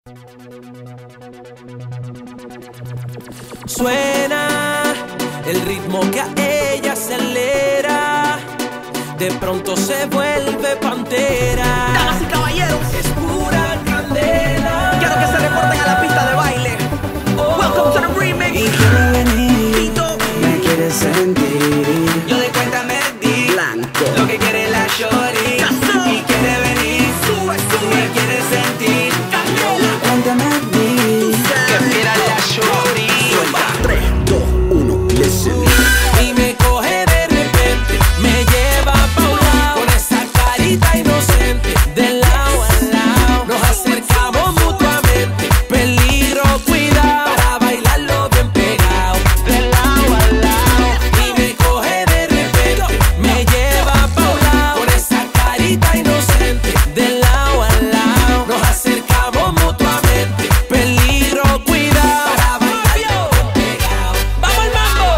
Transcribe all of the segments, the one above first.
Suena el ritmo que a ella acelera, de pronto se vuelve pantera. Damas y caballeros, es pura candela. quiero que se reporten a la pista de baile. Welcome to the remix. Y quiere venir, Tito, me quiere sentir. yo de cuenta me di Blanco. lo que quiere la shorty. Y quiere venir, Sube, me quiere sentir. Candela, Cuéntame di. que quiera la shorty. 3, 2, 1, listen. Y me coge de repente, me lleva pa' un lado, con esa carita inocente, de lado a lado. Nos acercamos mutuamente, peligro, cuidado, para bailarlo bien pegado, de lado a lado. Y me coge de repente, me lleva pa' un lado, con esa carita inocente, de lado a lado. Nos acercamos mutuamente, peligro, cuidado, para bailarlo bien pegado. ¡Vamos al mambo!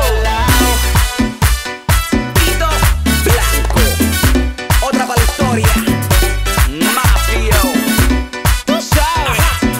Tito, Blanco. otra para la historia. Mafio, Tú sabes.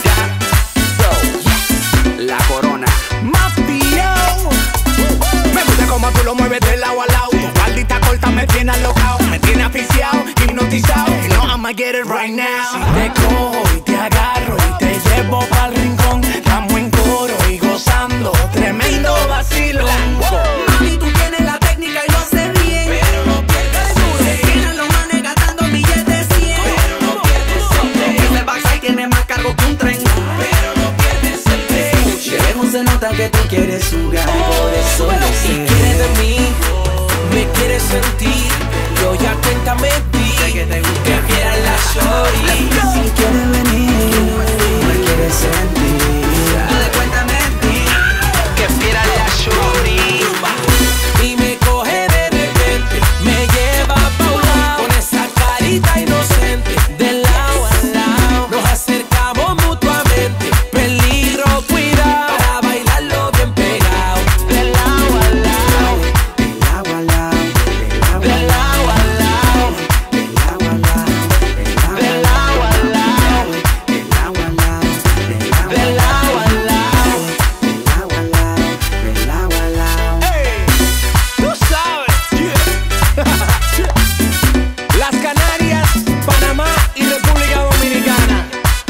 La corona. Mafio. Me gusta como tú lo mueves de lado a lado. Tu faldita corta me tiene alocao, me tiene aficiado, hipnotizado. You know I'ma get it right now. Si te cojo y te agarro y te llevo pa'l rincón, estamos en coro y gozando, tremendo vacilo. Mami, tú tienes la técnica y lo haces bien, Pero no pierdes el tienen los manes gastando billetes de 100. Pero no pierdes el Ese backside tiene más cargo que un tren. Pero no pierdes el De lejos se nota que tú quieres jugar, por eso lo Y sé. quiere de mí, me quiere sentir. Yo ya cuéntame di que quiera la shorty. Si quiere venir, me quiere sentir. Yo de cuenta me di que fiera la shorty. Y me coge de repente, me lleva pa' un lado, con esa carita inocente, de lado a lado. Nos acercamos mutuamente, peligro, cuidado, para bailarlo bien pegado, de lado a lado, Del agua al lado, de del lado a lado, agua al lado, de lado a lado, del agua al lado, del agua de al lado, lado a lado. del agua al lado, del agua al lado. Tú sabes. Las Canarias, Panamá y República Dominicana.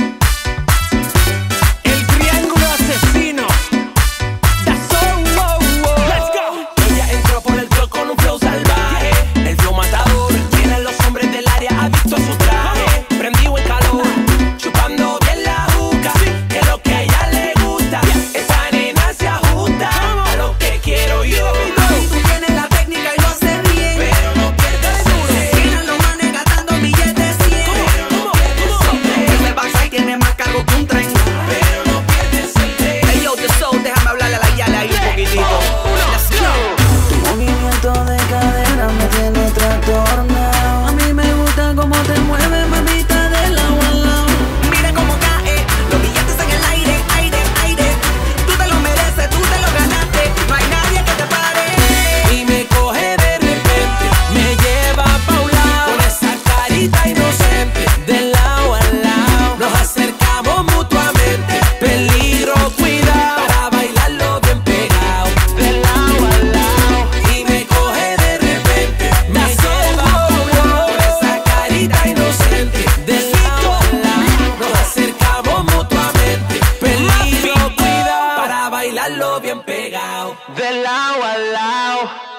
El triángulo asesino. That's all, wow, wow. Let's go. Ella entró por el club con un flow salvaje. El flow matador. Tienen los hombres del área adictos a su traje. Prendido en calor, chupando bien la juca. Que es lo que a ella le gusta. Esa nena se ajusta a lo que quiero yo. Mami, tú tienes la técnica y lo haces bien, Pero no pierdes el tienen los manes gastando billetes de 100. Ese backside tiene más cargo que un tren. Pero no pierdes el tren. Hey yo, The Soul, déjame hablarle a la yale ahí un poquitito. Let's go. Tu movimiento de cadera me tiene trastornado. A mí me gusta cómo te mueves, mamita, del agua al lado. Mira cómo cae, los billetes en el aire, aire, aire. Tú te lo mereces, tú te lo ganaste. No hay nadie que te pare. Y me coge de repente, me lleva pa' un lado, con esa carita inocente, de lado a lado. Nos acercamos mutuamente, peligro, cuidado, para bailarlo bien pegado, de lado a lado. Y me coge de repente, me lleva pa' un lado, con esa carita inocente, de lado a lado. Nos acercamos mutuamente, peligro, cuidado, para bailarlo bien pegado, de lado a lado.